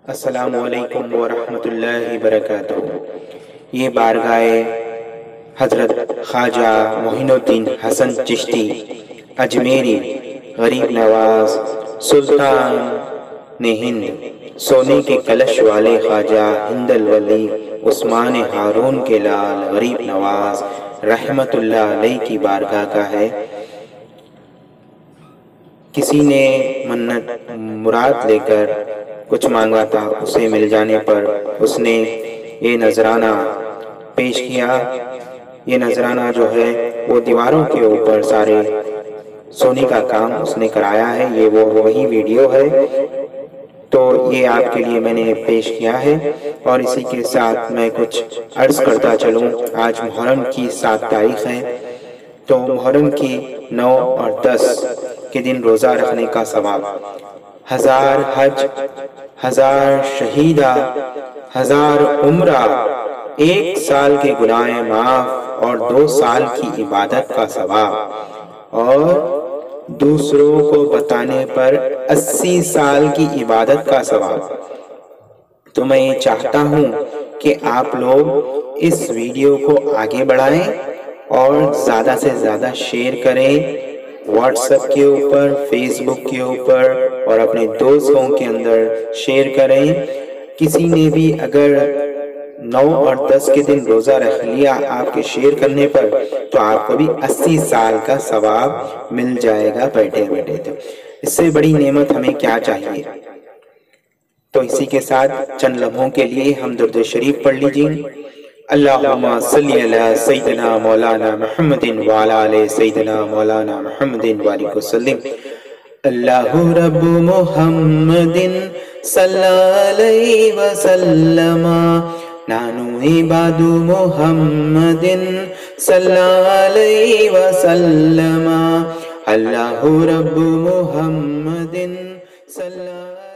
السلام علیکم ورحمۃ وبرکاتہ۔ یہ بارگاہ حضرت خواجہ معین الدین حسن چشتی اجمیری غریب نواز سلطان ہند، سونے کے کلش والے خواجہ ہند الولی عثمان ہارون کے لال غریب نواز رحمت اللہ علیہ کی بارگاہ کا ہے۔ کسی نے منت مراد لے کر کچھ مانگا تھا، اسے مل جانے پر اس نے یہ نذرانہ پیش کیا۔ یہ نذرانہ جو ہے وہ دیواروں کے اوپر سارے سونے کا کام اس نے کرایا ہے۔ یہ وہی ویڈیو ہے، تو یہ آپ کے لیے میں نے پیش کیا ہے۔ اور اسی کے ساتھ میں کچھ عرض کرتا چلوں۔ آج محرم کی 7 تاریخ ہے، تو محرم کی 9 اور 10 کے دن روزہ رکھنے کا ثواب، 1000 حج، 1000 شہیدہ، 1000 عمرہ، 1 سال کے گناہ معاف اور 2 سال کی عبادت کا ثواب، اور دوسروں کو بتانے پر 80 سال کی عبادت کا ثواب۔ تو میں یہ چاہتا ہوں کہ آپ لوگ اس ویڈیو کو آگے بڑھائیں اور زیادہ سے زیادہ شیئر کریں، واٹس ایپ کے اوپر، فیس بک کے اوپر، اور اپنے دوستوں کے اندر شیئر کریں۔ کسی نے بھی اگر 9 اور 10 کے دن روزہ رکھ لیا آپ کے شیئر کرنے پر، تو آپ کو بھی 80 سال کا ثواب مل جائے گا بیٹھے بیٹھے۔ تو اس سے بڑی نعمت ہمیں کیا چاہیے؟ تو اسی کے ساتھ چند لمحوں کے لیے ہم درود شریف پڑھ لیجئے۔ اللہم صلی علی سیدنا مولانا محمد وعلی آل سیدنا مولانا محمد وبارک وسلم۔ اللہ رب محمد صلی علیہ وسلم، نانو عباد محمد صلی علیہ وسلم، اللہ رب محمد صلی